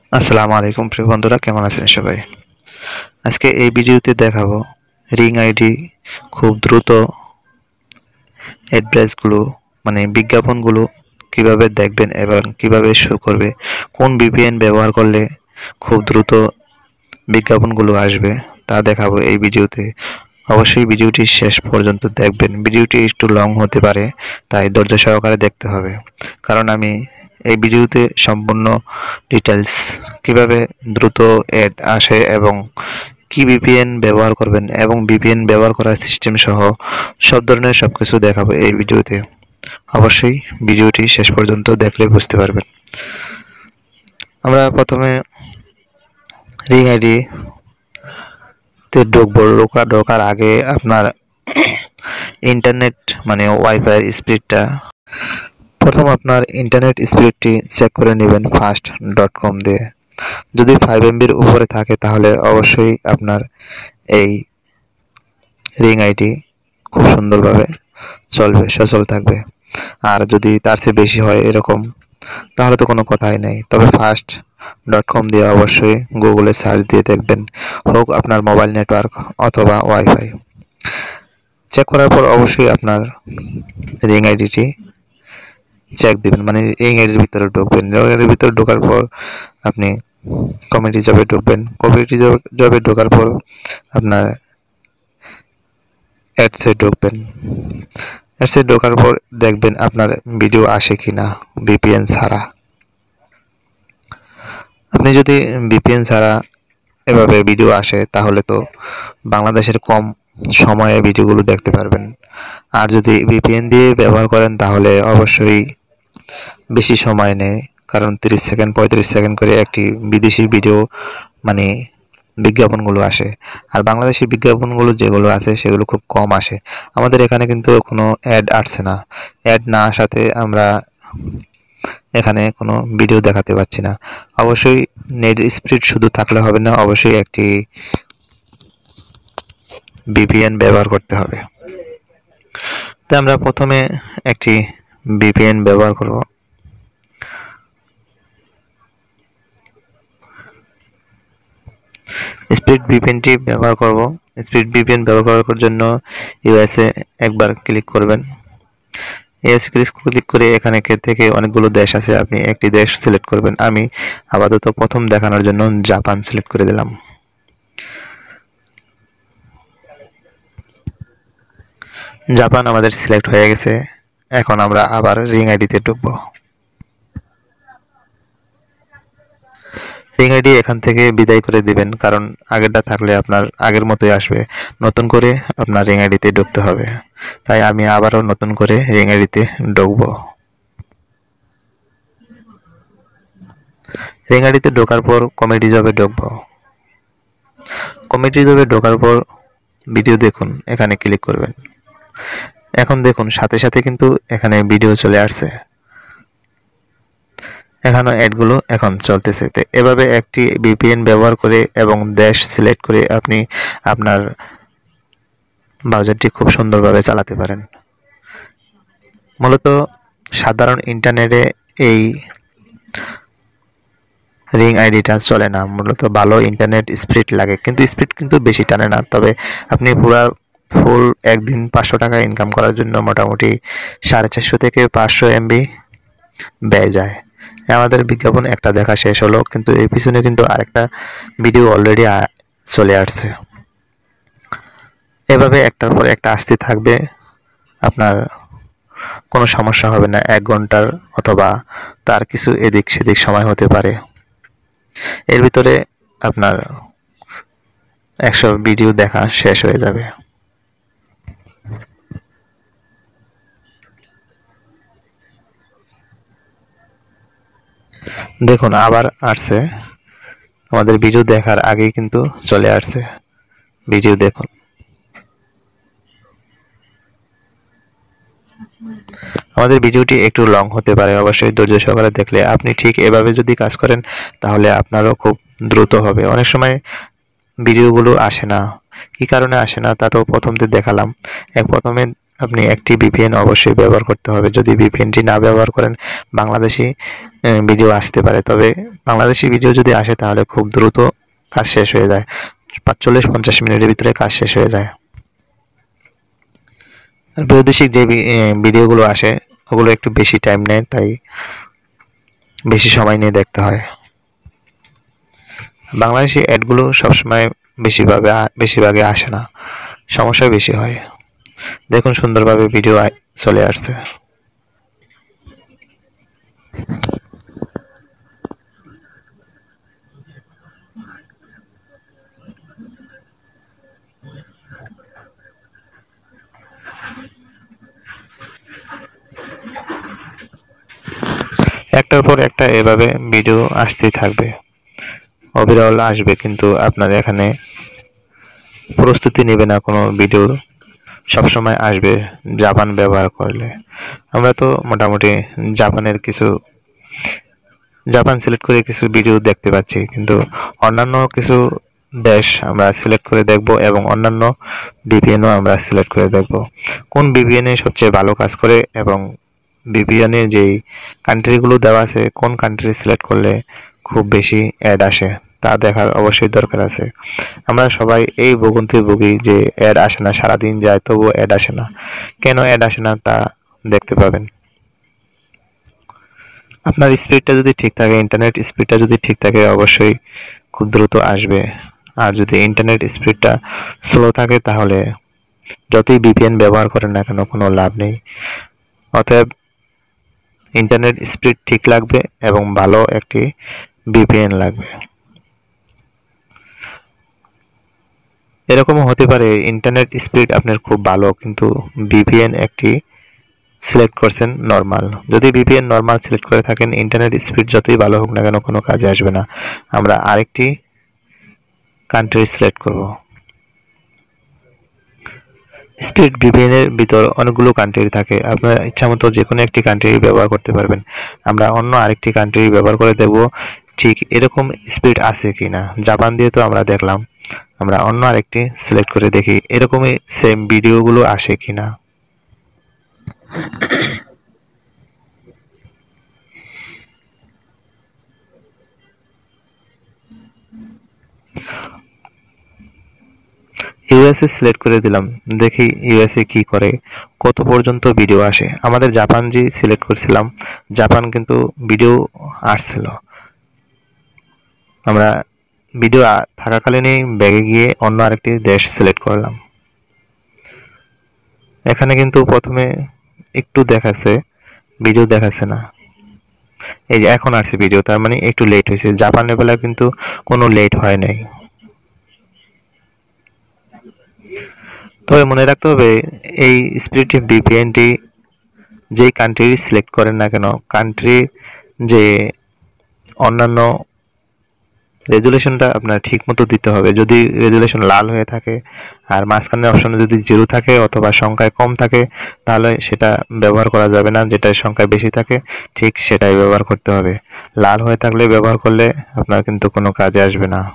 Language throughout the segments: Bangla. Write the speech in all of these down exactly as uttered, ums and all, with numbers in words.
আসসালামু আলাইকুম প্রিয় বন্ধুরা, কেমন আছেন সবাই? আজকে এই ভিডিওতে দেখাবো রিং আইডি খুব দ্রুত অ্যাড্রেসগুলো মানে বিজ্ঞাপনগুলো কিভাবে দেখবেন এবং কিভাবে শো করবে, কোন ভিপিএন ব্যবহার করলে খুব দ্রুত বিজ্ঞাপনগুলো আসবে তা দেখাবো এই ভিডিওতে। অবশ্যই ভিডিওটি শেষ পর্যন্ত দেখবেন। ভিডিওটি একটু লং হতে পারে, তাই ধৈর্য সহকারে দেখতে হবে, কারণ আমি এই ভিডিওতে সম্পূর্ণ ডিটেলস কিভাবে দ্রুত অ্যাড আসে এবং কি ভিপিএন ব্যবহার করবেন এবং ভিপিএন ব্যবহার করার সিস্টেম সহ সব ধরনের সব কিছু দেখাবো এই ভিডিওতে। অবশ্যই ভিডিওটি শেষ পর্যন্ত দেখলে বুঝতে পারবেন। আমরা প্রথমে রিং আইডি তে ঢুকবো। ঢোকা ঢোকার আগে আপনার ইন্টারনেট মানে ওয়াইফাই স্পিডটা প্রথম আপনার ইন্টারনেট স্পিডটি চেক করে নেবেন ফাস্ট ডট কম দিয়ে। যদি ফাইভ এমবির উপরে থাকে তাহলে অবশ্যই আপনার এই রিং আইডি খুব সুন্দরভাবে চলবে, সচল থাকবে। আর যদি তার চেয়ে বেশি হয় এরকম, তাহলে তো কোনো কথাই নেই। তবে ফাস্ট ডট কম দিয়ে অবশ্যই গুগলে সার্চ দিয়ে দেখবেন, হোক আপনার মোবাইল নেটওয়ার্ক অথবা ওয়াইফাই। চেক করার পর অবশ্যই আপনার রিং আইডিটি চেক দিবেন, মানে রিং আইডির ভিতরে ঢুকবেন। রিং আইডির ভিতরে ঢোকার পর আপনি কমিউনিটি জবে ঢুকবেন। কমিউনিটি জবে ঢোকার পর আপনার অ্যাডসে ঢুকবেন। অ্যাডসে ঢোকার পর দেখবেন আপনার ভিডিও আসে কিনা ভিপিএন ছাড়া। আপনি যদি ভিপিএন ছাড়া এভাবে ভিডিও আসে তাহলে তো বাংলাদেশের কম সময়ে ভিডিওগুলো দেখতে পারবেন। আর যদি ভিপিএন দিয়ে ব্যবহার করেন তাহলে অবশ্যই বেশি সময় নেয়, কারণ তিরিশ সেকেন্ড পঁয়ত্রিশ সেকেন্ড করে একটি বিদেশি ভিডিও মানে বিজ্ঞাপনগুলো আসে। আর বাংলাদেশি বিজ্ঞাপনগুলো যেগুলো আছে সেগুলো খুব কম আসে। আমাদের এখানে কিন্তু কোনো অ্যাড আসছে না। অ্যাড না আসাতে আমরা এখানে কোনো ভিডিও দেখাতে পাচ্ছি না। অবশ্যই নেট স্পিড শুধু থাকলে হবে না, অবশ্যই একটি ভিপিএন ব্যবহার করতে হবে। তো আমরা প্রথমে একটি ভিপিএন ব্যবহার করব। স্পিড ভিপিএনটি ব্যবহার করব। স্পিড ভিপিএন ব্যবহার করার জন্য ইউএসএ একবার ক্লিক করবেন। ইউএসএ ক্লিক করে এখানে থেকে অনেকগুলো দেশ আছে, আপনি একটি দেশ সিলেক্ট করবেন। আমি আপাতত প্রথম দেখানোর জন্য জাপান সিলেক্ট করে দিলাম। জাপান আমাদের সিলেক্ট হয়ে গেছে। এখন আমরা আবার রিং আইডিতে ঢুকবো। রিং আইডি এখান থেকে বিদায় করে দিবেন, কারণ আগেরটা থাকলে আপনার আগের মতোই আসবে। নতুন করে আপনার রিং আইডিতে ঢুকতে হবে। তাই আমি আবারও নতুন করে রিং আইডিতে ঢুকবো। রিং আইডিতে ঢোকার পর কমেডি জবে ঢুকবো। কমেডি জবে ঢোকার পর ভিডিও দেখুন এখানে ক্লিক করবেন। এখন দেখুন সাথে সাথে কিন্তু এখানে ভিডিও চলে আসছে। এখানে অ্যাডগুলো এখন চলতেছে। তো এভাবে একটি ভিপিএন ব্যবহার করে এবং দেশ সিলেক্ট করে আপনি আপনার ব্রাউজারটি খুব সুন্দরভাবে চালাতে পারেন। মূলত সাধারণ ইন্টারনেটে এই রিং আইডিটা চলে না, মূলত ভালো ইন্টারনেট স্পিড লাগে, কিন্তু স্পিড কিন্তু বেশি টানে না। তবে আপনি পুরা ফুল একদিন পাঁচশো টাকা ইনকাম করার জন্য মোটামুটি সাড়ে চারশো থেকে পাঁচশো এমবি ব্যয় যায়। আমাদের বিজ্ঞাপন একটা দেখা শেষ হলো, কিন্তু এর পিছনে কিন্তু আরেকটা ভিডিও অলরেডি চলে আসছে। এভাবে একটার পর একটা আসতে থাকবে, আপনার কোনো সমস্যা হবে না। এক ঘন্টার অথবা তার কিছু এদিক সেদিক সময় হতে পারে। এর ভিতরে আপনার একশো ভিডিও দেখা শেষ হয়ে যাবে। দেখুন আবার আসছে। আমাদের ভিডিও দেখার আগেই কিন্তু চলে আসছে। ভিডিও দেখুন। আমাদের ভিডিওটি একটু লং হতে পারে, অবশ্যই ধৈর্য সহকারে দেখলে। আপনি ঠিক এভাবে যদি কাজ করেন তাহলে আপনারও খুব দ্রুত হবে। অনেক সময় ভিডিওগুলো আসে না, কি কারণে আসে না তা তো প্রথমতে দেখালাম। এক প্রথমে আপনি একটি ভিপিএন অবশ্যই ব্যবহার করতে হবে। যদি ভিপিএনটি না ব্যবহার করেন, বাংলাদেশি ভিডিও আসতে পারে, তবে বাংলাদেশি ভিডিও যদি আসে তাহলে খুব দ্রুত কাজ শেষ হয়ে যায়, চল্লিশ পঞ্চাশ মিনিটের ভিতরে কাজ শেষ হয়ে যায়। আর বৈদেশিক যে ভিডিওগুলো আসে ওগুলো একটু বেশি টাইম নেয়, তাই বেশি সময় নিয়ে দেখতে হয়। বাংলাদেশি অ্যাডগুলো সবসময় বেশিভাবে বেশিরভাগে আসে না, সমস্যা বেশি হয়। দেখুন সুন্দরভাবে ভিডিও চলে আসছে। একটার পর একটা এভাবে ভিডিও আসতেই থাকবে, অবিরল আসবে, কিন্তু আপনার এখানে প্রস্তুতি নেবে না কোনো ভিডিও, সবসময় আসবে জাপান ব্যবহার করলে। আমরা তো মোটামুটি জাপানের কিছু জাপান সিলেক্ট করে কিছু ভিডিও দেখতে পাচ্ছি, কিন্তু অন্যান্য কিছু দেশ আমরা সিলেক্ট করে দেখব এবং অন্যান্য ভিপিএনও আমরা সিলেক্ট করে দেখব কোন ভিপিএনে সবচেয়ে ভালো কাজ করে এবং ভিপিএনের যেই কান্ট্রিগুলো দেওয়া আছে কোন কান্ট্রি সিলেক্ট করলে খুব বেশি অ্যাড আসে তা দেখার অবশ্যই দরকার আছে। আমরা সবাই এই ভোগান্তি ভুগি যে অ্যাড আসে না, সারাদিন যায় তবুও অ্যাড আসে না। কেন অ্যাড আসে না তা দেখতে পাবেন। আপনার স্পিডটা যদি ঠিক থাকে, ইন্টারনেট স্পিডটা যদি ঠিক থাকে অবশ্যই খুব দ্রুত আসবে। আর যদি ইন্টারনেট স্পিডটা স্লো থাকে তাহলে যতই ভিপিএন ব্যবহার করেন না কেন কোনো লাভ নেই। অতএব ইন্টারনেট স্পিড ঠিক লাগবে এবং ভালো একটি ভিপিএন লাগবে। এরকমও হতে পারে ইন্টারনেট স্পিড আপনার খুব ভালো কিন্তু ভিপিএন একটি সিলেক্ট করছেন নরমাল। যদি ভিপিএন নরমাল সিলেক্ট করে থাকেন ইন্টারনেট স্পিড যতই ভালো হোক না কেন কোনো কাজে আসবে না। আমরা আরেকটি কান্ট্রি সিলেক্ট করব। স্পিড ভিপিএন এর ভিতর অনেকগুলো কান্ট্রি থাকে, আপনার ইচ্ছামতো যে কোনো একটি কান্ট্রি ব্যবহার করতে পারবেন। আমরা অন্য আরেকটি কান্ট্রি ব্যবহার করে দেখব ঠিক এরকম স্পিড আছে কিনা। জাপান দিয়ে তো আমরা দেখলাম, আমরা অন্য আরেকটি সিলেক্ট করে দেখি এরকমই সেম ভিডিওগুলো আসে কিনা। ইউএসএ সিলেক্ট করে দিলাম, দেখি ইউএসএ কি করে, কত পর্যন্ত ভিডিও আসে। আমাদের জাপান যে সিলেক্ট করছিলাম, জাপান কিন্তু ভিডিও আসছিল। আমরা ভিডিও থাকাকালীনই ব্যাগে গিয়ে অন্য আরেকটি দেশ সিলেক্ট করলাম। এখানে কিন্তু প্রথমে একটু দেখাচ্ছে, ভিডিও দেখাচ্ছে না। এই যে এখন আসছে ভিডিও, তার মানে একটু লেট হয়েছে। জাপানের বেলা কিন্তু কোনো লেট হয় নাই। তবে মনে রাখতে হবে এই স্পিড ভিপিএনটি যেই কান্ট্রি সিলেক্ট করেন না কেন, কান্ট্রির যে অন্যান্য রেজুলেশনটা আপনার ঠিক মতো দিতে হবে। যদি রেজুলেশন লাল হয়ে থাকে আর মাঝখানের অপশনে যদি জিরো থাকে অথবা সংখ্যায় কম থাকে তাহলে সেটা ব্যবহার করা যাবে না। যেটার সংখ্যায় বেশি থাকে ঠিক সেটাই ব্যবহার করতে হবে। লাল হয়ে থাকলে ব্যবহার করলে আপনার কিন্তু কোনো কাজে আসবে না।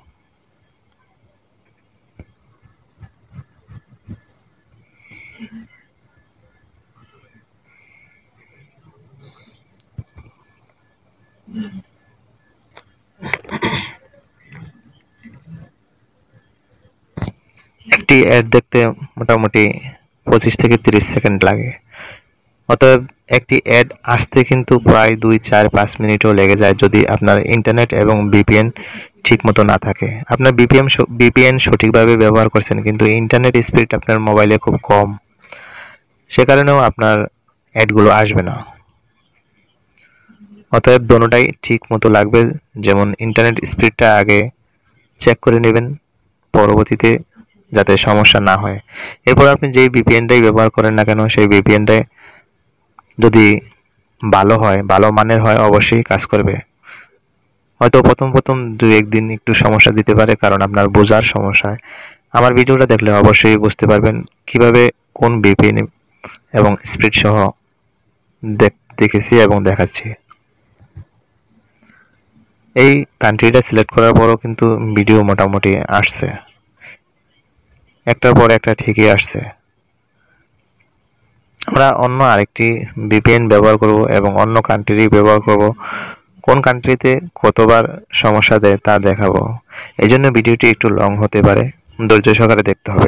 একটি অ্যাড দেখতে মোটামুটি পঁচিশ থেকে তিরিশ সেকেন্ড লাগে। অতএব একটি অ্যাড আসতে কিন্তু প্রায় দুই চার পাঁচ মিনিটও লেগে যায় যদি আপনার ইন্টারনেট এবং ভিপিএন ঠিক মতো না থাকে। আপনার ভিপিএন ভিপিএন সঠিকভাবে ব্যবহার করছেন কিন্তু ইন্টারনেট স্পিড আপনার মোবাইলে খুব কম, সে কারণেও আপনার অ্যাডগুলো আসবে না। অতএব দোনোটাই ঠিক মতো লাগবে। যেমন ইন্টারনেট স্পিডটা আগে চেক করে নেবেন পরবর্তীতে যাতে সমস্যা না হয়। এরপর আপনি যেই ভিপিএনটাই ব্যবহার করেন না কেন সেই ভিপিএনটাই যদি ভালো হয়, ভালো মানের হয় অবশ্যই কাজ করবে। হয়তো প্রথম প্রথম দু একদিন একটু সমস্যা দিতে পারে কারণ আপনার বোঝার সমস্যায়। আমার ভিডিওটা দেখলে অবশ্যই বুঝতে পারবেন কিভাবে কোন ভিপিএন এবং স্পিড সহ দেখেছি এবং দেখাচ্ছি। এই কান্ট্রিটা সিলেক্ট করার পরও কিন্তু ভিডিও মোটামুটি আসছে, একটার পর একটা ঠিকই আসছে। আমরা অন্য আরেকটি ভিপিএন ব্যবহার করব এবং অন্য কান্ট্রি ব্যবহার করব কোন কান্ট্রিতে কতবার সমস্যা দেয় তা দেখাবো। এই জন্য ভিডিওটি একটু লং হতে পারে, ধৈর্য সহকারে দেখতে হবে।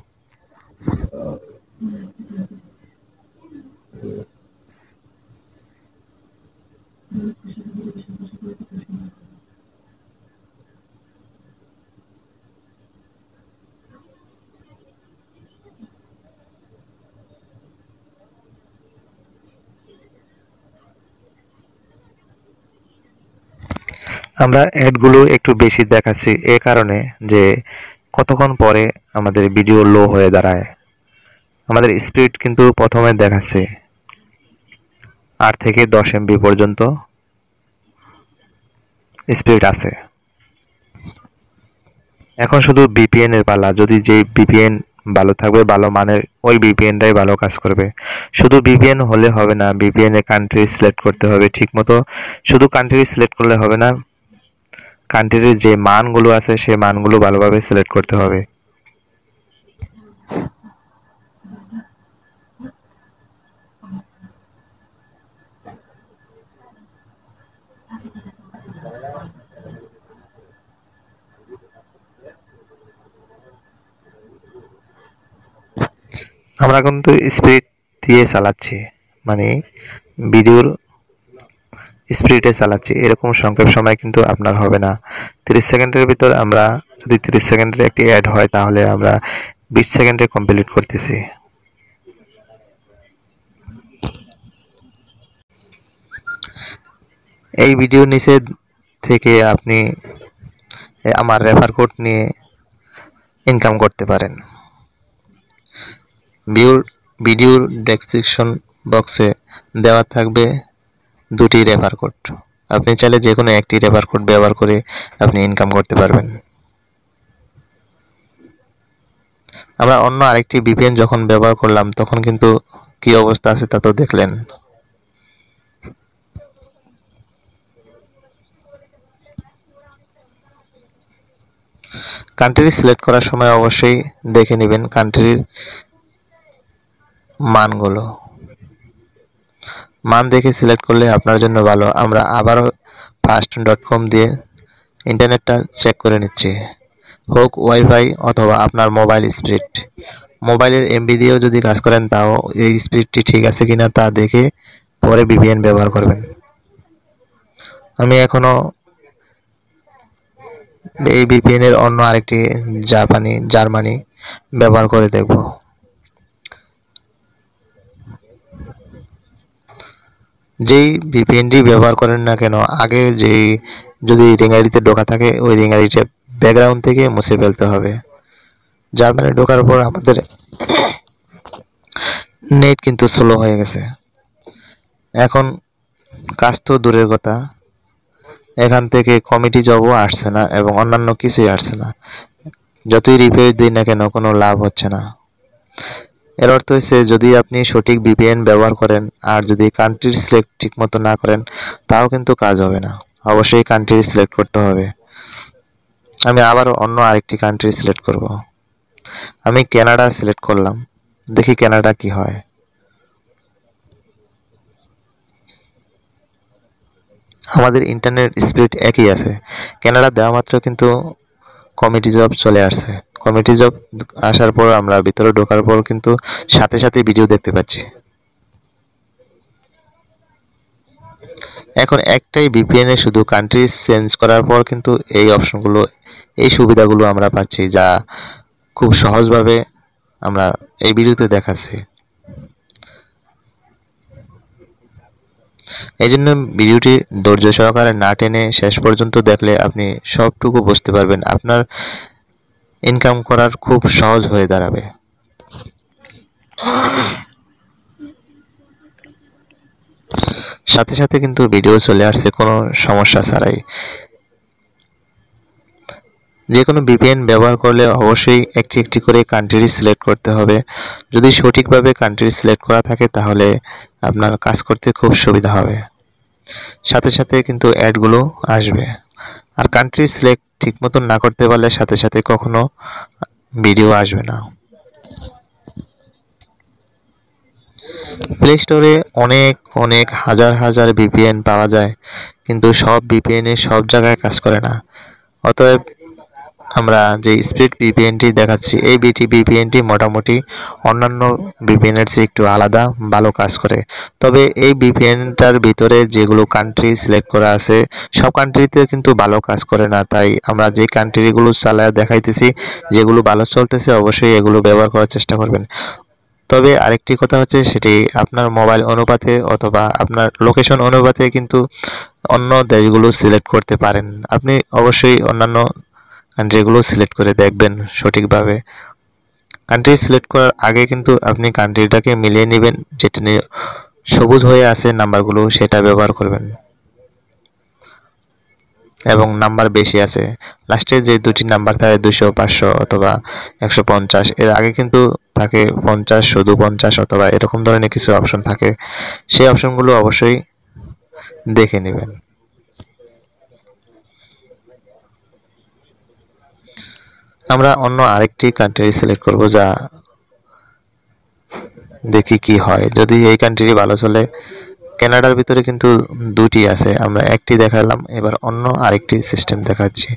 আমরা অ্যাডগুলো একটু বেশি দেখাচ্ছি এ কারণে যে কতক্ষণ পরে আমাদের ভিডিও লো হয়ে দাঁড়ায়। আমাদের স্পিড কিন্তু প্রথমে দেখাচ্ছে আট থেকে দশ এমবি পর্যন্ত স্পিড আছে। এখন শুধু ভিপিএন এর পালা, যদি যে ভিপিএন ভালো থাকবে, ভালো মানের, ওই ভিপিএনটাই ভালো কাজ করবে। শুধু ভিপিএন হলে হবে না, ভিপিএন এর কান্ট্রি সিলেক্ট করতে হবে ঠিক মতো। শুধু কান্ট্রি সিলেক্ট করলে হবে না, কান্ট্রির যে মানগুলো আছে সেই মানগুলো ভালোভাবে সিলেক্ট করতে হবে। আমরা কিন্তু স্পিড দিয়ে চালাচ্ছি, মানে ভিডিওর স্পিডে চালাচ্ছি, এরকম সংক্ষেপ সময় কিন্তু আপনার হবে না। তিরিশ সেকেন্ডের ভিতর আমরা যদি তিরিশ সেকেন্ডের একটি অ্যাড হয় তাহলে আমরা বিশ সেকেন্ডে কমপ্লিট করতেছি। এই ভিডিও নিচে থেকে আপনি আমার রেফার কোড নিয়ে ইনকাম করতে পারেন। ভিডিওর ভিডিওর ডেসক্রিপশন বক্সে দেওয়া থাকবে দুটি রেফার কোড। আপনি চাইলে যে কোনো একটি রেফার কোড ব্যবহার করে আপনি ইনকাম করতে পারবেন। আমরা অন্য আরেকটি ভিপিএন যখন ব্যবহার করলাম তখন কিন্তু কি অবস্থা আছে তা তো দেখলেন। কান্ট্রি সিলেক্ট করার সময় অবশ্যই দেখে নেবেন কান্ট্রির মানগুলো, মান দেখে সিলেক্ট করলে আপনার জন্য ভালো। আমরা আবারও ফাস্ট ডট কম দিয়ে ইন্টারনেটটা চেক করে নিচ্ছি, হোক ওয়াইফাই অথবা আপনার মোবাইল স্পিড। মোবাইলের এমবি দিয়েও যদি কাজ করেন তাও এই স্পিডটি ঠিক আছে কিনা তা দেখে পরে ভিপিএন ব্যবহার করবেন। আমি এখনো এই ভিপিএন এর অন্য আরেকটি জাপানি জার্মানি ব্যবহার করে দেখব। যেই ভিপিএনটি ব্যবহার করেন না কেন, আগে যেই যদি রিং আইডিতে ঢোকা থাকে ওই রিং আইডিটা ব্যাকগ্রাউন্ড থেকে মুছে ফেলতে হবে। জার্মানি ঢোকার পর আমাদের নেট কিন্তু স্লো হয়ে গেছে। এখন কাজ তো দূরের কথা, এখান থেকে কমিটি জবও আসছে না এবং অন্যান্য কিছুই আসছে না। যতই রিপোর্ট দিই না কেন কোনো লাভ হচ্ছে না। এর অর্থ হচ্ছে যদি আপনি সঠিক ভিপিএন ব্যবহার করেন আর যদি কান্ট্রি সিলেক্ট ঠিক মতো না করেন তাও কিন্তু কাজ হবে না। অবশ্যই কান্ট্রি সিলেক্ট করতে হবে। আমি আবার অন্য আরেকটি কান্ট্রি সিলেক্ট করব। আমি কানাডা সিলেক্ট করলাম, দেখি কানাডা কি হয়। আমাদের ইন্টারনেট স্পিড একই আছে, কানাডা দেওয়া মাত্র কিন্তু কমিটি জব চলে আসছে। কমিটি জব আসার পর আমরা ভিতরে ঢোকার পর কিন্তু সাথে সাথে ভিডিও দেখতে পাচ্ছি। এখন একটাই ভিপিএন এ শুধু কান্ট্রি চেঞ্জ করার পর কিন্তু এই অপশনগুলো, এই সুবিধাগুলো আমরা পাচ্ছি, যা খুব সহজভাবে আমরা এই ভিডিওতে দেখাচ্ছি। এই জন্য ভিডিওটি ধৈর্য সহকারে না টেনে শেষ পর্যন্ত দেখলে আপনি সবটুকু বুঝতে পারবেন, আপনার ইনকাম করার খুব সহজ হয়ে দাঁড়াবে। সাথে সাথে কিন্তু ভিডিও চলে আসছে কোনো সমস্যা ছাড়াই। যে কোনো ভিপিএন ব্যবহার করলে অবশ্যই একটি একটি করে কান্ট্রি সিলেক্ট করতে হবে। যদি সঠিকভাবে কান্ট্রি সিলেক্ট করা থাকে তাহলে আপনার কাজ করতে খুব সুবিধা হবে। সাথে সাথে কিন্তু অ্যাডগুলো আসবে। আর কান্ট্রি সিলেক্ট ঠিক মতন না করতে পারলে সাথে সাথে কখনো ভিডিও আসবে না। প্লে স্টোরে অনেক অনেক হাজার হাজার ভিপিএন পাওয়া যায়, কিন্তু সব ভিপিএন এ সব জায়গায় কাজ করে না। অতএব আমরা যে স্পিড ভিপিএনটি দেখাচ্ছি এই বিটি ভিপিএনটি মোটামুটি অন্যান্য ভিপিএনের চেয়ে একটু আলাদা, ভালো কাজ করে। তবে এই ভিপিএনটার ভিতরে যেগুলো কান্ট্রি সিলেক্ট করা আছে সব কান্ট্রিতে কিন্তু ভালো কাজ করে না, তাই আমরা যে কান্ট্রিগুলো চালায় দেখাইতেছি যেগুলো ভালো চলতেছে অবশ্যই এগুলো ব্যবহার করার চেষ্টা করবেন। তবে আরেকটি কথা হচ্ছে সেটি আপনার মোবাইল অনুপাতে অথবা আপনার লোকেশন অনুপাতে কিন্তু অন্য দেশগুলো সিলেক্ট করতে পারেন। আপনি অবশ্যই অন্যান্য কান্ট্রিগুলো সিলেক্ট করে দেখবেন সঠিকভাবে। কান্ট্রি সিলেক্ট করার আগে কিন্তু আপনি কান্ট্রিটাকে মিলিয়ে নেবেন, যেটা নিয়ে সবুজ হয়ে আছে নাম্বারগুলো সেটা ব্যবহার করবেন এবং নাম্বার বেশি আছে লাস্টে যে দুটি নাম্বার থাকে দুশো পাঁচশো অথবা একশো পঞ্চাশ, এর আগে কিন্তু থাকে পঞ্চাশ, শুধু পঞ্চাশ অথবা এরকম ধরনের কিছু অপশন থাকে, সেই অপশনগুলো অবশ্যই দেখে নেবেন। আমরা অন্য আরেকটি কান্ট্রি সিলেক্ট করব, যা দেখি কি হয়। যদি এই কান্ট্রি ভালো চলে, কানাডার ভিতরে কিন্তু দুটি আছে, আমরা একটি দেখালাম, এবার অন্য আরেকটি সিস্টেম দেখাচ্ছি।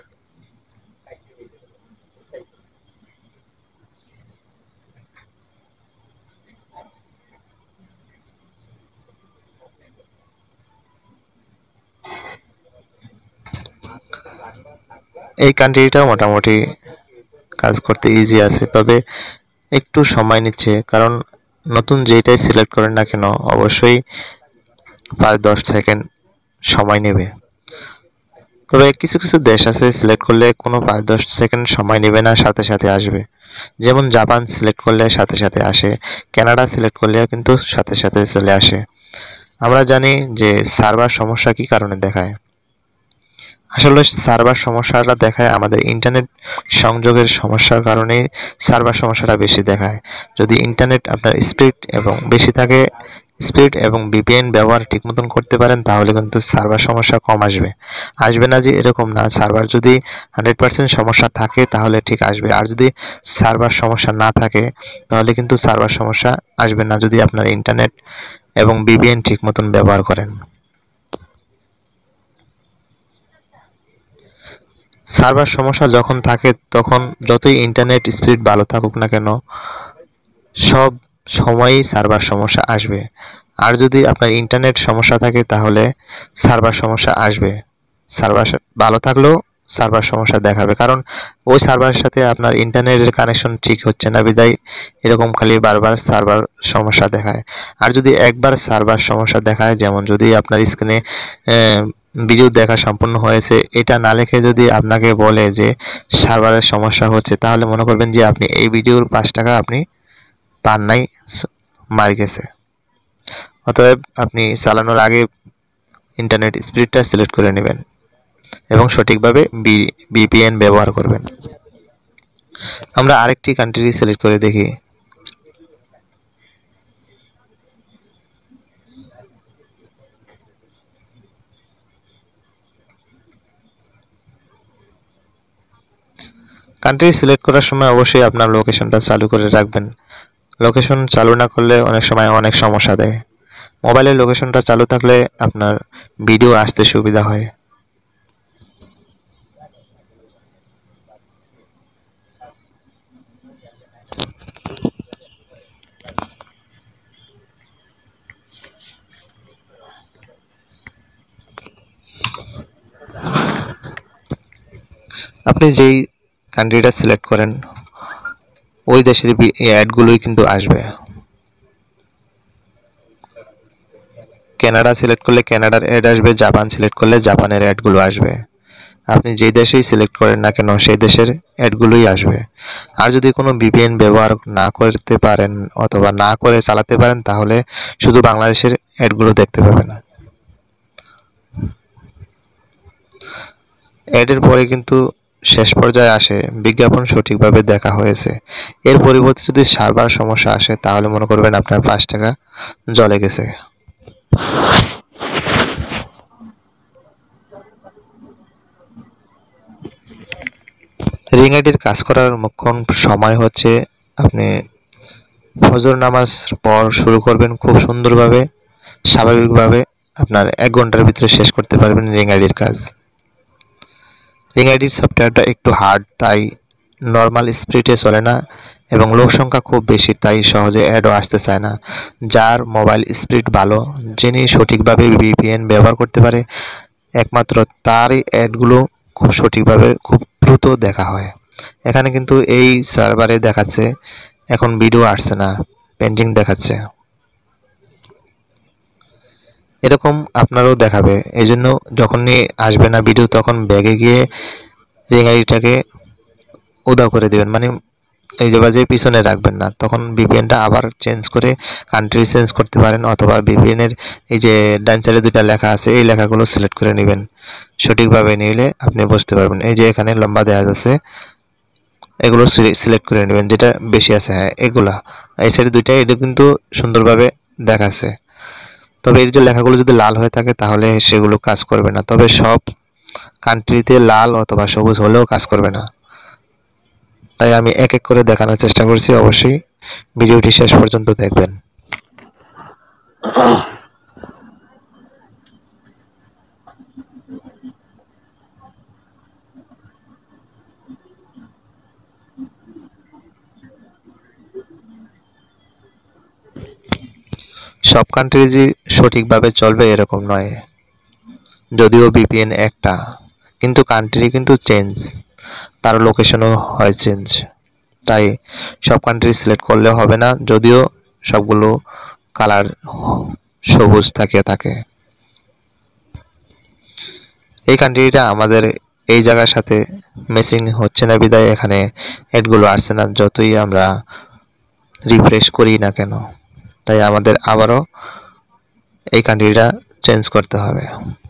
এই কান্ট্রিটা মোটামুটি কাজ করতে ইজি আছে, তবে একটু সময় নিচ্ছে, কারণ নতুন যেটাই সিলেক্ট করেন না কেন অবশ্যই পাঁচ দশ সেকেন্ড সময় নেবে। তবে কিছু কিছু দেশ আছে সিলেক্ট করলে কোনো পাঁচ দশ সেকেন্ড সময় নেবে না, সাথে সাথে আসবে। যেমন জাপান সিলেক্ট করলে সাথে সাথে আসে, কানাডা সিলেক্ট করলে কিন্তু সাথে সাথে চলে আসে। আমরা জানি যে সার্ভার সমস্যা কী কারণে দেখায়। আসলে সার্ভার সমস্যাটা দেখায় আমাদের ইন্টারনেট সংযোগের সমস্যার কারণেই সার্ভার সমস্যাটা বেশি দেখায়। যদি ইন্টারনেট আপনার স্পিড এবং বেশি থাকে, স্পিড এবং ভিপিএন ব্যবহার ঠিক মতন করতে পারেন, তাহলে কিন্তু সার্ভার সমস্যা কম আসবে। আসবে না যে এরকম না, সার্ভার যদি হান্ড্রেড পার্সেন্ট সমস্যা থাকে তাহলে ঠিক আসবে, আর যদি সার্ভার সমস্যা না থাকে তাহলে কিন্তু সার্ভার সমস্যা আসবে না, যদি আপনার ইন্টারনেট এবং ভিপিএন ঠিক মতন ব্যবহার করেন। সার্ভার সমস্যা যখন থাকে তখন যতই ইন্টারনেট স্পিড ভালো থাকুক না কেন সব সময়ই সার্ভার সমস্যা আসবে। আর যদি আপনার ইন্টারনেট সমস্যা থাকে তাহলে সার্ভার সমস্যা আসবে, সার্ভার ভালো থাকলেও সার্ভার সমস্যা দেখাবে, কারণ ওই সার্ভারের সাথে আপনার ইন্টারনেটের কানেকশন ঠিক হচ্ছে না, বিদায় এরকম খালি বারবার সার্ভার সমস্যা দেখায়। আর যদি একবার সার্ভার সমস্যা দেখায়, যেমন যদি আপনার স্ক্রিনে ভিডিও দেখা সম্পূর্ণ হয়েছে এটা না লিখে যদি আপনাকে বলে যে সার্ভারের সমস্যা হচ্ছে, তাহলে মনে করবেন যে আপনি এই ভিডিওর পাঁচ টাকা আপনি পান নাই, মার গেছে। অতএব আপনি চালানোর আগে ইন্টারনেট স্পিডটা সিলেক্ট করে নেবেন এবং সঠিকভাবে ভিপিএন ব্যবহার করবেন। আমরা আরেকটি কান্ট্রি সিলেক্ট করে দেখি। কান্ট্রি সিলেক্ট করার সময় অবশ্যই আপনার লোকেশনটা চালু করে রাখবেন। লোকেশন চালু না করলে অনেক সময় অনেক সমস্যা দেয়। মোবাইলের লোকেশনটা চালু থাকলে আপনার ভিডিও আসতে সুবিধা হয়। আপনি যেই কান্ট্রিটা সিলেক্ট করেন ওই দেশের অ্যাডগুলোই কিন্তু আসবে। কানাডা সিলেক্ট করলে কানাডার অ্যাড আসবে, জাপান সিলেক্ট করলে জাপানের অ্যাডগুলো আসবে। আপনি যেই দেশেই সিলেক্ট করেন না কেন সেই দেশের অ্যাডগুলোই আসবে। আর যদি কোনো ভিপিএন ব্যবহার না করতে পারেন অথবা না করে চালাতে পারেন তাহলে শুধু বাংলাদেশের অ্যাডগুলো দেখতে পাবেন। অ্যাডের পরে কিন্তু শেষ পর্যায়ে আসে বিজ্ঞাপন সঠিকভাবে দেখা হয়েছে। এর পরিবর্তে যদি সার্ভার সমস্যা আসে তাহলে মনে করবেন আপনার পাঁচ টাকা জলে গেছে। রিং আইডির কাজ করার মোক্ষম সময় হচ্ছে আপনি ফজর নামাজ পর শুরু করবেন খুব সুন্দরভাবে স্বাভাবিকভাবে, আপনার এক ঘন্টার ভিতরে শেষ করতে পারবেন রিং আইডির কাজ। রিং আইডির সফটওয়্যারটা একটু হার্ড, তাই নর্মাল স্পিডে চলে না এবং লোক সংখ্যা খুব বেশি, তাই সহজে অ্যাডও আসতে চায় না। যার মোবাইল স্পিড ভালো, যিনি সঠিকভাবে ভিপিএন ব্যবহার করতে পারে, একমাত্র তারই অ্যাডগুলো খুব সঠিকভাবে খুব দ্রুত দেখা হয়। এখানে কিন্তু এই সার্ভারে দেখাচ্ছে এখন ভিডিও আসছে না, পেন্ডিং দেখাচ্ছে। এরকম আপনারও দেখাবে, এই জন্য যখনই আসবে না ভিডিও তখন ব্যাগে গিয়ে রিং আইডিটাকে উদাও করে দেবেন, মানে এই যে বাজে পিছনে রাখবেন না। তখন ভিপিএনটা আবার চেঞ্জ করে কান্ট্রি চেঞ্জ করতে পারেন, অথবা ভিপিএনের এই যে ডান সাইডে দুইটা লেখা আছে এই লেখাগুলো সিলেক্ট করে নেবেন। সঠিকভাবে নিলে আপনি বুঝতে পারবেন। এই যে এখানে লম্বা দেওয়া যাচ্ছে, এগুলো সিলেক্ট করে নেবেন যেটা বেশি আছে। হ্যাঁ, এগুলা এই সাইডে দুইটা, এটা কিন্তু সুন্দরভাবে দেখাচ্ছে। তবে এর যে লেখাগুলো যদি লাল হয়ে থাকে তাহলে সেগুলো কাজ করবে না। তবে সব কান্ট্রিতে লাল অথবা সবুজ হলেও কাজ করবে না, তাই আমি এক এক করে দেখানোর চেষ্টা করছি। অবশ্যই ভিডিওটি শেষ পর্যন্ত দেখবেন। সব কান্ট্রি যে সঠিকভাবে চলবে এরকম নয়, যদিও ভিপিএন একটা, কিন্তু কান্ট্রি কিন্তু চেঞ্জ, তার লোকেশনও হয় চেঞ্জ। তাই সব কান্ট্রি সিলেক্ট করলে হবে না, যদিও সবগুলো কালার সবুজ থাকে থাকে। এই কান্ট্রিটা আমাদের এই জায়গার সাথে ম্যাচিং হচ্ছে না বিদায় এখানে অ্যাডগুলো আসছে না, যতই আমরা রিফ্রেশ করি না কেন। তাই আমাদের আবারও এই কান্ট্রিটা চেঞ্জ করতে হবে।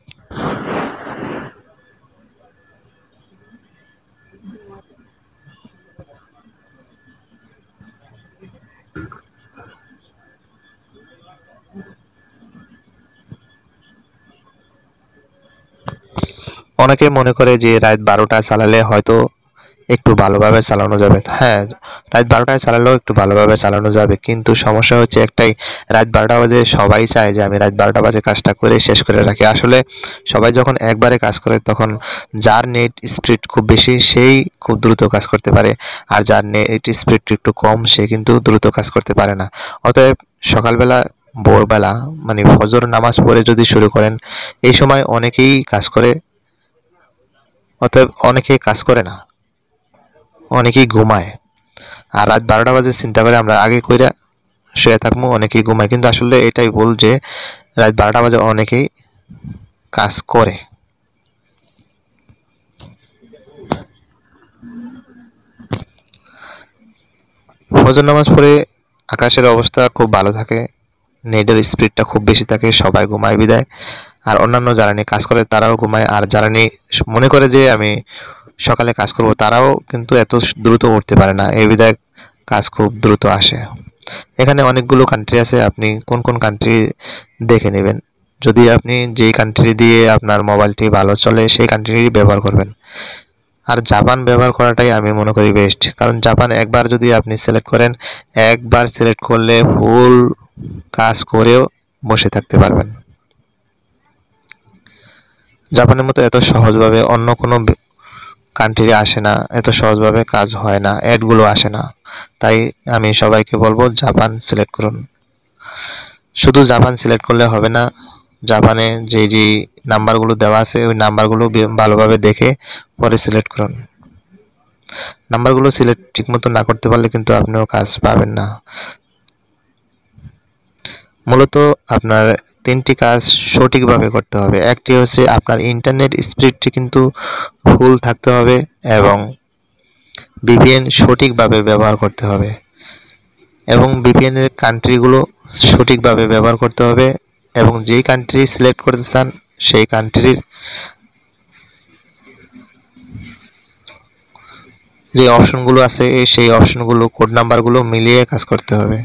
অনেকে মনে করে যে রাত বারোটা চালালে হয়তো একটু ভালোভাবে চালানো যাবে। হ্যাঁ, রাত বারোটায় চালালেও একটু ভালোভাবে চালানো যাবে, কিন্তু সমস্যা হচ্ছে একটাই, রাত বারোটা বাজে সবাই চায় যে আমি রাত বারোটা বাজে কাজটা করে শেষ করে রাখি। আসলে সবাই যখন একবারে কাজ করে তখন যার নেট স্পিড খুব বেশি সেই খুব দ্রুত কাজ করতে পারে, আর যার নেট স্পিড একটু কম সে কিন্তু দ্রুত কাজ করতে পারে না। অতএব সকালবেলা ভোরবেলা মানে ফজর নামাজ পড়ে যদি শুরু করেন, এই সময় অনেকেই কাজ করে, অতএব অনেকেই কাজ করে না, অনেকেই ঘুমায়। আর রাত বারোটা বাজে চিন্তা করে আমরা আগে কইরা শুয়ে থাকবো, অনেকেই ঘুমায়, কিন্তু আসলে এটাই ভুল যে রাত বারোটা বাজে অনেকেই কাজ করে। ফজর নামাজ পড়ে আকাশের অবস্থা খুব ভালো থাকে, নেটের স্পিডটা খুব বেশি থাকে, সবাই ঘুমায় বিদায়। আর অন্যান্য যারা নিয়ে কাজ করে তারাও ঘুমায়, আর যারা নিয়ে মনে করে যে আমি সকালে কাজ করব তারাও কিন্তু এত দ্রুত উঠতে পারে না, এই বিদায় কাজ খুব দ্রুত আসে। এখানে অনেকগুলো কান্ট্রি আছে, আপনি কোন কোন কান্ট্রি দেখে নেবেন। যদি আপনি যেই কান্ট্রি দিয়ে আপনার মোবাইলটি ভালো চলে সেই কান্ট্রি ব্যবহার করবেন। আর জাপান ব্যবহার করাটাই আমি মনে করি বেস্ট, কারণ জাপান একবার যদি আপনি সিলেক্ট করেন, একবার সিলেক্ট করলে ফুল কাজ করেও বসে থাকতে পারবেন। জাপানের মতো এত সহজভাবে অন্য কোনো কান্ট্রি আসে না, এত সহজভাবে কাজ হয় না, অ্যাডগুলো আসে না। তাই আমি সবাইকে বলবো জাপান সিলেক্ট করুন। শুধু জাপান সিলেক্ট করলে হবে না, জাপানে যে যে নাম্বারগুলো দেওয়া আছে ওই নাম্বারগুলো ভালোভাবে দেখে পরে সিলেক্ট করুন। নাম্বারগুলো সিলেক্ট ঠিকমতো না করতে পারলে কিন্তু আপনিও কাজ পাবেন না। মূলত আপনার তিনটি কাজ সঠিকভাবে করতে হবে। একটি হচ্ছে আপনার ইন্টারনেট স্পিডটি কিন্তু ফুল থাকতে হবে এবং ভিপিএন সঠিকভাবে ব্যবহার করতে হবে, এবং ভিপিএনের কান্ট্রিগুলো সঠিকভাবে ব্যবহার করতে হবে, এবং যেই কান্ট্রি সিলেক্ট করতে চান সেই কান্ট্রির যে অপশনগুলো আছে সেই অপশনগুলো কোড নাম্বারগুলো মিলিয়ে কাজ করতে হবে।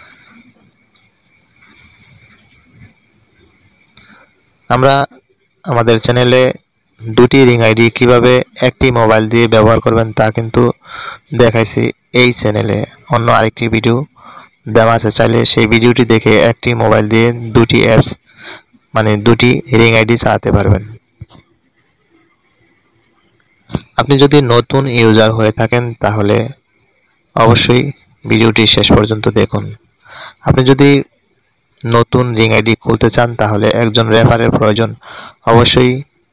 আমরা আমাদের চ্যানেলে দুটি রিং আইডি কিভাবে একটি মোবাইল দিয়ে ব্যবহার করবেন তা কিন্তু দেখাইছি। এই চ্যানেলে অন্য আরেকটি ভিডিও দেওয়া আছে, চাইলে সেই ভিডিওটি দেখে একটি মোবাইল দিয়ে দুটি অ্যাপস মানে দুটি রিং আইডি চালাতে পারবেন। আপনি যদি নতুন ইউজার হয়ে থাকেন তাহলে অবশ্যই ভিডিওটি শেষ পর্যন্ত দেখুন। আপনি যদি নতুন রিং আইডি খুলতে চান তাহলে একজন রেফারের প্রয়োজন। অবশ্যই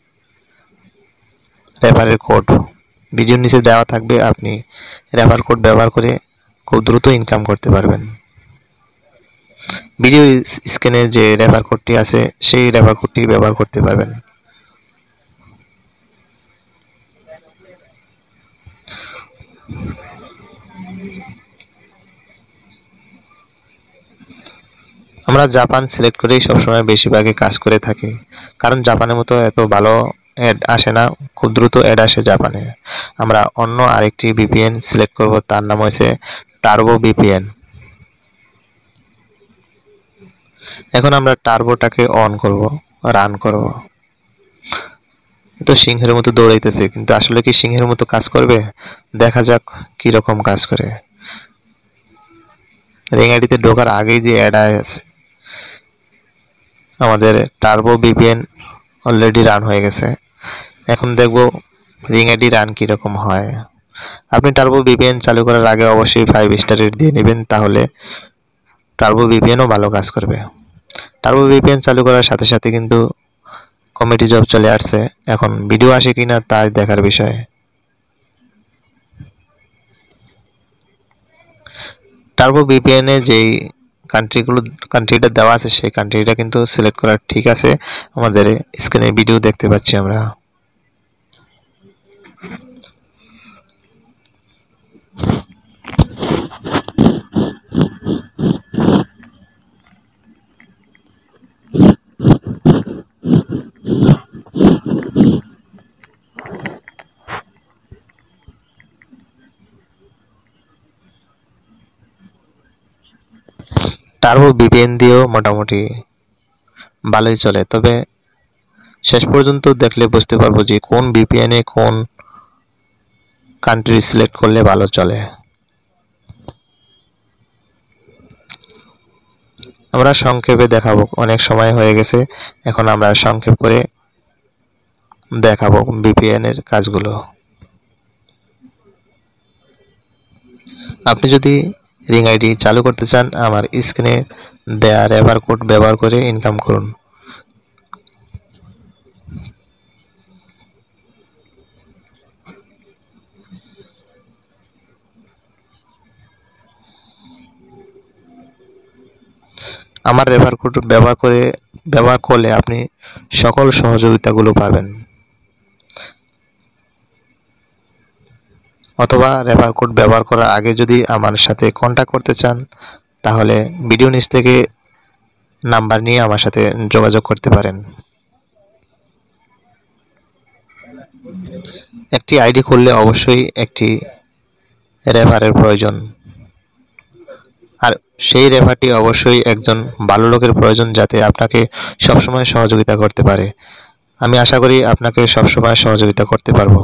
রেফারের কোড ভিডিওর নিচে দেওয়া থাকবে, আপনি রেফার কোড ব্যবহার করে খুব দ্রুত ইনকাম করতে পারবেন। ভিডিও স্ক্রিনে যে রেফার কোডটি আছে সেই রেফার কোডটি ব্যবহার করতে পারবেন। আমরা জাপান সিলেক্ট করেই সবসময় বেশিরভাগই কাজ করে থাকি, কারণ জাপানের মতো এত ভালো অ্যাড আসে না, খুব দ্রুত অ্যাড আসে জাপানে। আমরা অন্য আরেকটি ভিপিএন সিলেক্ট করব, তার নাম হয়েছে টার্বো ভিপিএন। এখন আমরা টার্বোটাকে অন করব, রান করব। তো সিংহের মতো দৌড়াইতেছে, কিন্তু আসলে কি সিংহের মতো কাজ করবে? দেখা যাক কি রকম কাজ করে। রিং আইডিতে ঢোকার আগেই যে অ্যাড আছে, আমাদের টার্বো ভিপিএন অলরেডি রান হয়ে গেছে। এখন দেখব রিং আইডি রান কীরকম হয়। আপনি টার্বো ভিপিএন চালু করার আগে অবশ্যই ফাইভ স্টার রেট দিয়ে নেবেন, তাহলে টার্বো ভিপিএনও ভালো কাজ করবে। টার্বো ভিপিএন চালু করার সাথে সাথে কিন্তু কমিটি জব চলে আসছে। এখন ভিডিও আসে কিনা তা দেখার বিষয়। টার্বো ভিপিএনে যেই কান্ট্রিগুলো কান্ট্রিটা দেওয়া আছে সেই কান্ট্রিটা কিন্তু সিলেক্ট করা ঠিক আছে। আমাদের স্ক্রিনে ভিডিও দেখতে পাচ্ছি আমরা। টার্বো ভিপিএন দিয়েও মোটামুটি ভালোই চলে, তবে শেষ পর্যন্ত দেখলে বুঝতে পারবো যে কোন ভিপিএনে কোন কান্ট্রি সিলেক্ট করলে ভালো চলে। আমরা সংক্ষেপে দেখাবো, অনেক সময় হয়ে গেছে, এখন আমরা সংক্ষেপ করে দেখাবো ভিপিএন এর কাজগুলো। আপনি যদি রিং আইডি চালু করতে চান, আমার স্ক্রিনে দেয়া রেফার কোড ব্যবহার করে ইনকাম করুন। আমার রেফার কোড ব্যবহার করে ব্যবহার করলে আপনি সকল সহযোগিতাগুলো পাবেন, অথবা রেফার কোড ব্যবহার করার আগে যদি আমার সাথে কন্ট্যাক্ট করতে চান তাহলে ভিডিও নিচ থেকে নাম্বার নিয়ে আমার সাথে যোগাযোগ করতে পারেন। একটি আইডি খুললে অবশ্যই একটি রেফারের প্রয়োজন, আর সেই রেফারটি অবশ্যই একজন ভালো লোকের প্রয়োজন, যাতে আপনাকে সবসময় সহযোগিতা করতে পারে। আমি আশা করি আপনাকে সবসময় সহযোগিতা করতে পারবো।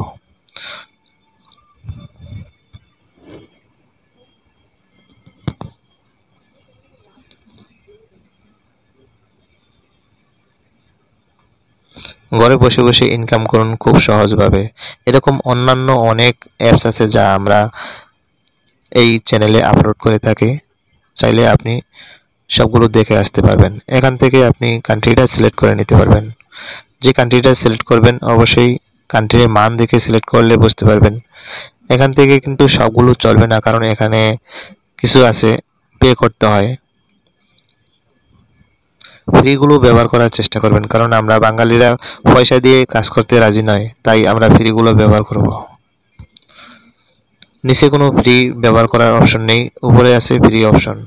ঘরে বসে বসে ইনকাম করুন খুব সহজভাবে। এরকম অন্যান্য অনেক অ্যাপস আছে যা আমরা এই চ্যানেলে আপলোড করে থাকি, চাইলে আপনি সবগুলো দেখে আসতে পারবেন। এখান থেকে আপনি কান্ট্রিটা সিলেক্ট করে নিতে পারবেন। যে কান্ট্রিটা সিলেক্ট করবেন অবশ্যই কান্ট্রির মান দেখে সিলেক্ট করলে বুঝতে পারবেন। এখান থেকে কিন্তু সবগুলো চলবে না, কারণ এখানে কিছু আছে পে করতে হয়। ফ্রিগুলো ব্যবহার করার চেষ্টা করবেন, কারণ আমরা বাঙালিরা পয়সা দিয়ে কাজ করতে রাজি নয়, তাই আমরা ফ্রিগুলো ব্যবহার করব। নিচে কোনো ফ্রি ব্যবহার করার অপশন নেই, উপরে আছে ফ্রি অপশন।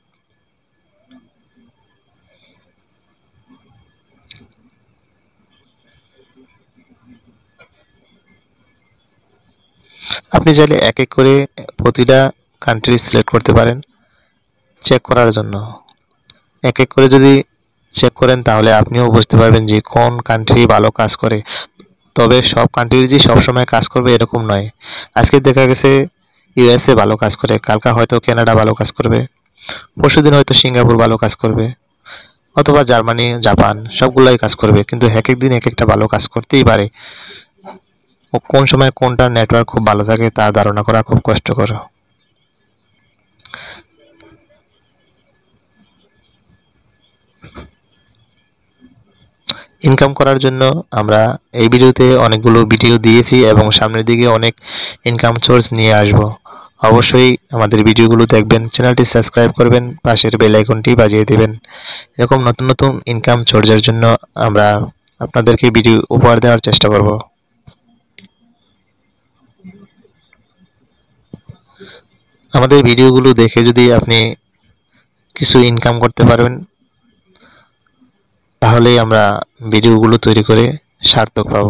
আপনি চাইলে এক এক করে প্রতিটা কান্ট্রি সিলেক্ট করতে পারেন চেক করার জন্য। এক এক করে যদি চেক করেন তাহলে আপনিও বুঝতে পারবেন যে কোন কান্ট্রি ভালো কাজ করে। তবে সব কান্ট্রি যে সবসময় কাজ করবে এরকম নয়। আজকে দেখা গেছে ইউএসএ ভালো কাজ করে, কালকা হয়তো কানাডা ভালো কাজ করবে, পরশুদিন হয়তো সিঙ্গাপুর ভালো কাজ করবে। অথবা জার্মানি, জাপান সবগুলাই কাজ করবে, কিন্তু এক এক দিন এক একটা ভালো কাজ করতেই পারে। ও কোন সময় কোনটা নেটওয়ার্ক খুব ভালো থাকে তা ধারণা করা খুব কষ্টকর। ইনকাম করার জন্য আমরা এই ভিডিওতে অনেকগুলো ভিডিও দিয়েছি এবং সামনের দিকে অনেক ইনকাম সোর্স নিয়ে আসব। অবশ্যই আমাদের ভিডিওগুলো দেখবেন, চ্যানেলটি সাবস্ক্রাইব করবেন, পাশের বেল আইকনটি বাজিয়ে দেবেন। এরকম নতুন নতুন ইনকাম সোর্সের জন্য আমরা আপনাদেরকে ভিডিও উপহার দেওয়ার চেষ্টা করব। আমাদের ভিডিওগুলো দেখে যদি আপনি কিছু ইনকাম করতে পারবেন, তাহলেই আমরা ভিডিওগুলো তৈরি করে সার্থক পাবো।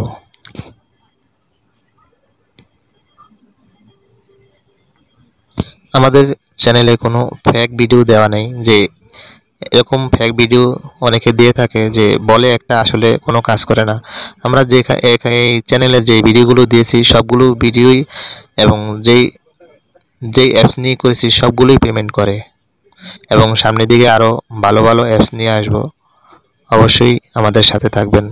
আমাদের চ্যানেলে কোনো ফেক ভিডিও দেওয়া নেই, যে এরকম ফেক ভিডিও অনেকে দিয়ে থাকে যে বলে একটা আসলে কোনো কাজ করে না। আমরা যে এই চ্যানেলে যে ভিডিওগুলো দিয়েছি সবগুলো ভিডিওই এবং যেই যেই অ্যাপস নিয়ে করেছি সবগুলোই পেমেন্ট করে, এবং সামনের দিকে আরও ভালো ভালো অ্যাপস নিয়ে আসব। অবশ্যই আমাদের সাথে থাকবেন।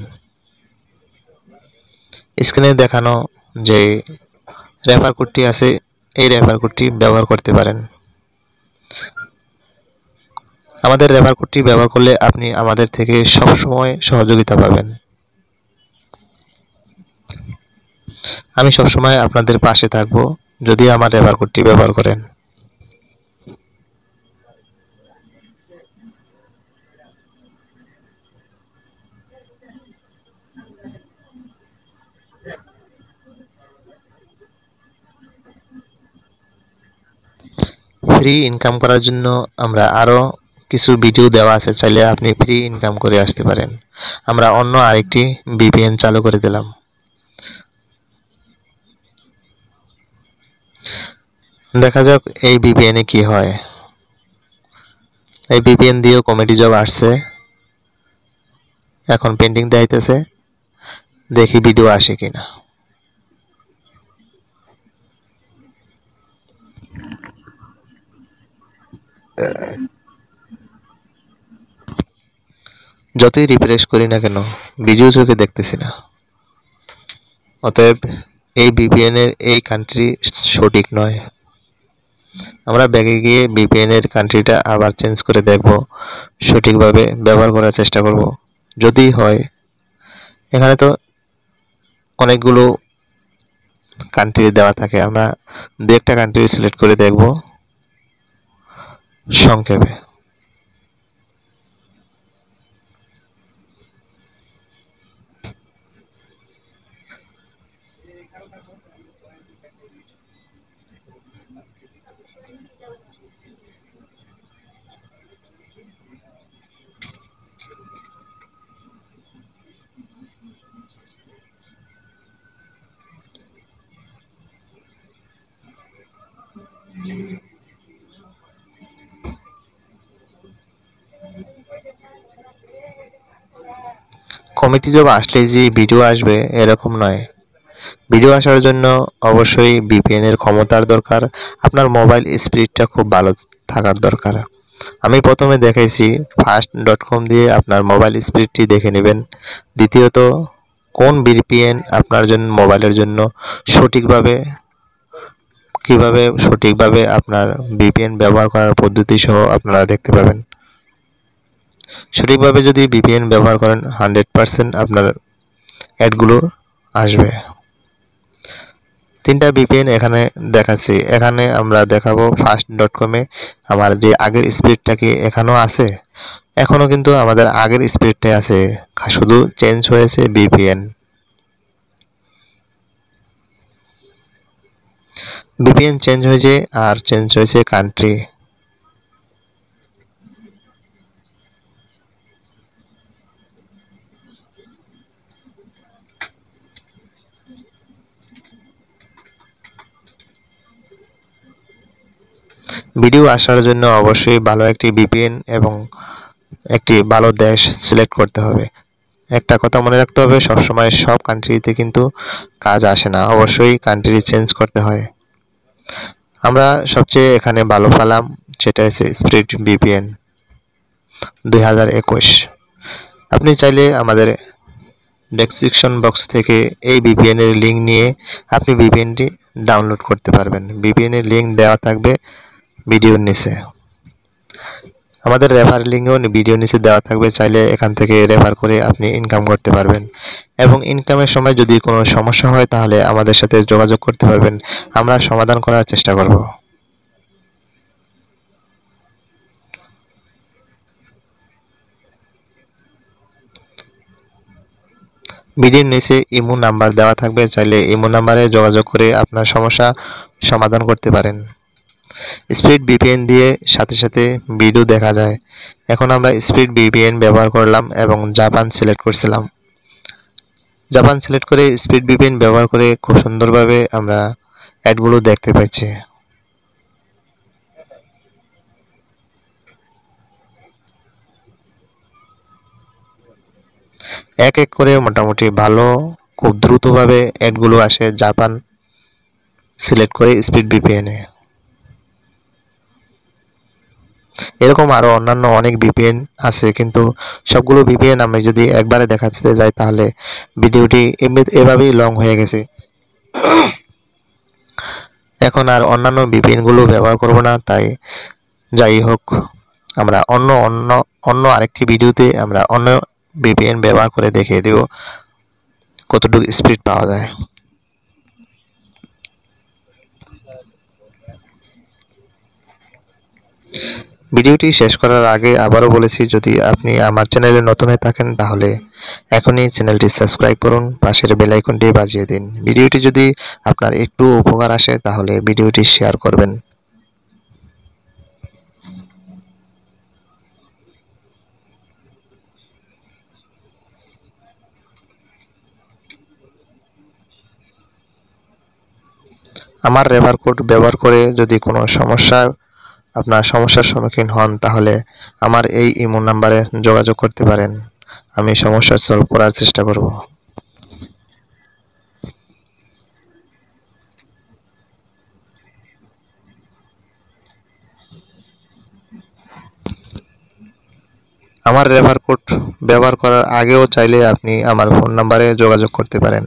স্ক্রিনে দেখানো যে রেফার কোডটি আছে, এই রেফার কোডটি ব্যবহার করতে পারেন। আমাদের রেফার কোডটি ব্যবহার করলে আপনি আমাদের থেকে সব সময় সহযোগিতা পাবেন। আমি সবসময় আপনাদের পাশে থাকব যদি আমার রেফার কোডটি ব্যবহার করেন। ফ্রি ইনকাম করার জন্য আমরা আরও কিছু ভিডিও দেওয়া আছে, চাইলে আপনি ফ্রি ইনকাম করে আসতে পারেন। আমরা অন্য আরেকটি ভিপিএন চালু করে দিলাম। দেখা যাক এই ভিপিএনে কি হয়। এই ভিপিএন দিয়েও কমেডি জব আসছে, এখন পেন্ডিং দেখাইতেছে, দেখি ভিডিও আসে কিনা। যতই রিফ্রেশ করি না কেন ভিডিও চোখে দেখতেছি না। অতএব এই ভিপিএন এর এই কান্ট্রি সঠিক নয়। আমরা ব্যাগে গিয়ে ভিপিএন এর কান্ট্রিটা আবার চেঞ্জ করে দেখব, সঠিকভাবে ব্যবহার করার চেষ্টা করব। যদি হয়, এখানে তো অনেকগুলো কান্ট্রি দেওয়া থাকে, আমরা দু একটা কান্ট্রি সিলেক্ট করে দেখব সংক্ষেপে। কমিটি জব আসলে যে ভিডিও আসবে এরকম নয়। ভিডিও আসার জন্য অবশ্যই ভিপিএন এর ক্ষমতার দরকার, আপনার মোবাইল স্পিডটা খুব ভালো থাকার দরকার। আমি প্রথমে দেখাইছি ফাস্ট ডট কম দিয়ে আপনার মোবাইল স্পিডটি দেখে নেবেন। দ্বিতীয়ত কোন ভিপিএন আপনার জন্য মোবাইলের জন্য সঠিকভাবে, কিভাবে সঠিকভাবে আপনার ভিপিএন ব্যবহার করার পদ্ধতি সহ আপনারা দেখতে পাবেন। সঠিকভাবে যদি ভিপিএন ব্যবহার করেন হান্ড্রেড পার্সেন্ট আপনার অ্যাডগুলো আসবে। তিনটা ভিপিএন এখানে দেখাচ্ছি, এখানে আমরা দেখাবো ফাস্ট ডট কমে আমার যে আগের স্পিডটা কি এখানেও আছে, এখনও কিন্তু আমাদের আগের স্পিডটাই আছে, শুধু চেঞ্জ হয়েছে ভিপিএন। ভিপিএন চেঞ্জ হয়েছে আর চেঞ্জ হয়েছে কান্ট্রি। ভিডিও আসার জন্য অবশ্যই ভালো একটি ভিপিএন এবং একটি ভালো দেশ সিলেক্ট করতে হবে। একটা কথা মনে রাখতে হবে, সবসময় সব কান্ট্রিতে কিন্তু কাজ আসে না, অবশ্যই কান্ট্রি চেঞ্জ করতে হয়। আমরা সবচেয়ে এখানে ভালো পেলাম সেটা হচ্ছে স্পিড ভিপিএন। দুই হাজার একুশ। আপনি চাইলে আমাদের ডেসক্রিপশন বক্স থেকে এই ভিপিএন এর লিঙ্ক নিয়ে আপনি ভিপিএনটি ডাউনলোড করতে পারবেন। ভিপিএন এর লিঙ্ক দেওয়া থাকবে ভিডিওর নিচে। আমাদের রেফার লিঙ্কও ভিডিওর নিচে দেওয়া থাকবে, চাইলে এখান থেকে রেফার করে আপনি ইনকাম করতে পারবেন। এবং ইনকামের সময় যদি কোনো সমস্যা হয় তাহলে আমাদের সাথে যোগাযোগ করতে পারবেন, আমরা সমাধান করার চেষ্টা করব। ভিডিওর নিচে ইমো নাম্বার দেওয়া থাকবে, চাইলে ইমো নাম্বারে যোগাযোগ করে আপনার সমস্যা সমাধান করতে পারেন। স্পিড ভিপিএন দিয়ে সাথে সাথে ভিডিও দেখা যায়। এখন আমরা স্পিড ভিপিএন ব্যবহার করলাম এবং জাপান সিলেক্ট করছিলাম। জাপান সিলেক্ট করে স্পিড ভিপিএন ব্যবহার করে খুব সুন্দরভাবে আমরা অ্যাডগুলো দেখতে পাচ্ছি। এক এক করে মোটামুটি ভালো খুব দ্রুতভাবে অ্যাডগুলো আসে জাপান সিলেক্ট করে স্পিড ভিপিএনে। এরকম আরো অন্যান্য অনেক ভিপিএন আছে, কিন্তু সবগুলো ভিপিএন আমি যদি একবারে দেখাতে যাই তাহলে ভিডিওটি এভাবেই লং হয়ে গেছে। এখন আর অন্যান্য ভিপিএন গুলো ব্যবহার করব না, তাই যাই হোক আমরা অন্য অন্য অন্য আরেকটি ভিডিওতে আমরা অন্য ভিপিএন ব্যবহার করে দেখিয়ে দেব কতটুকু স্পিড পাওয়া যায়। ভিডিওটি শেষ করার আগে আবারও বলেছি, যদি আপনি আমার চ্যানেলে নতুন হয়ে থাকেন তাহলে এখনই চ্যানেলটি সাবস্ক্রাইব করুন, পাশের বেল আইকনটি বাজিয়ে দিন। ভিডিওটি যদি আপনার একটু উপকার আসে তাহলে ভিডিওটি শেয়ার করবেন। আমার রেফার কোড ব্যবহার করে যদি কোনো সমস্যা আপনার সমস্যার সম্মুখীন হন তাহলে আমার এই ইমো নাম্বারে যোগাযোগ করতে পারেন, আমি সমস্যা সলভ করার চেষ্টা করব। আমার রেফার কোড ব্যবহার করার আগেও চাইলে আপনি আমার ফোন নাম্বারে যোগাযোগ করতে পারেন।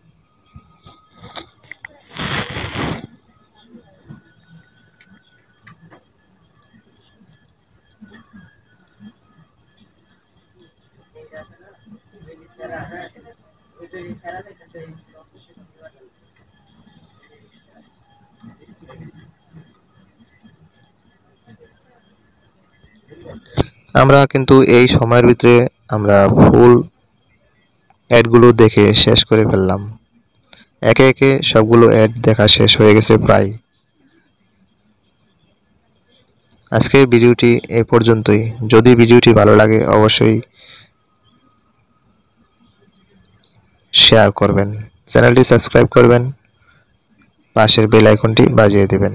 আমরা কিন্তু এই সময়ের ভিতরে আমরা ফুল অ্যাডগুলো দেখে শেষ করে ফেললাম। একে একে সবগুলো অ্যাড দেখা শেষ হয়ে গেছে প্রায়। আজকের ভিডিওটি এই পর্যন্তই। যদি ভিডিওটি ভালো লাগে অবশ্যই শেয়ার করবেন, চ্যানেলটি সাবস্ক্রাইব করবেন, পাশের বেল আইকনটি বাজিয়ে দেবেন।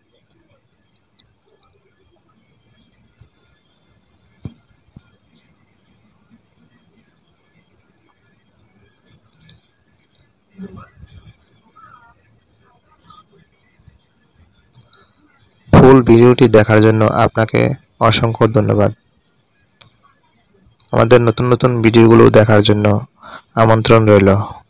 ফুল ভিডিওটি দেখার জন্য আপনাকে অসংখ্য ধন্যবাদ। আমাদের নতুন নতুন ভিডিওগুলো দেখার জন্য আমন্ত্রণ রইল।